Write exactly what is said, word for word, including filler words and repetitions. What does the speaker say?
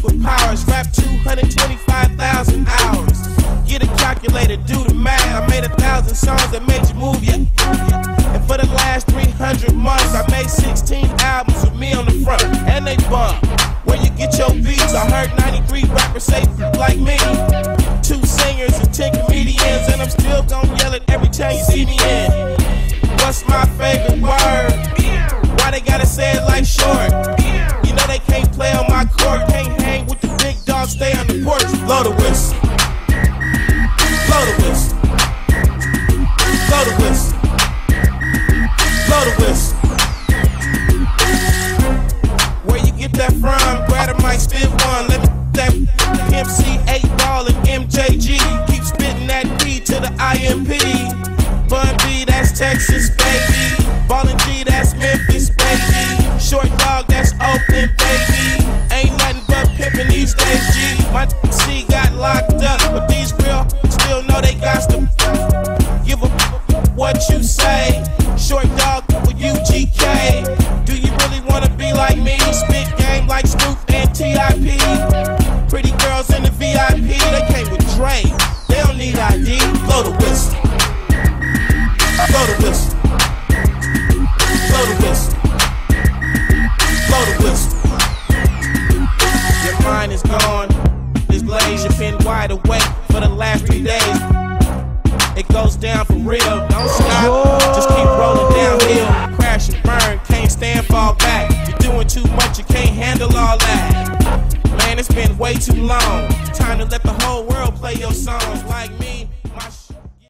superpowers. Rap two hundred twenty-five thousand hours. Get a calculator, do the math. I made a thousand songs that made you move, yeah. And for the last three hundred months, I made sixteen albums with me on the front, and they bump. Where you get your beats? I heard ninety-three rappers say like me. Two singers and ten comedians, and I'm still gon' yell it every time you see me in. What's my favorite word? Why they gotta say it like short? You know they can't play on my court, can't hang with the big dogs, stay on the porch. Blow the whistle. Blow the whistle. Blow the whistle. Blow the whistle. Where you get that from? Grab a mic, spit one. Let me that M C eight Ball and M J G. Keep spitting that P to the I M P. Bun B, that's Texas, baby. Ballin' G, that's Memphis, baby. Short Dog, that's Oakland, baby. Ain't nothing but pimpin' these days, G. My C got locked up, but these real still know they got to give a what you say.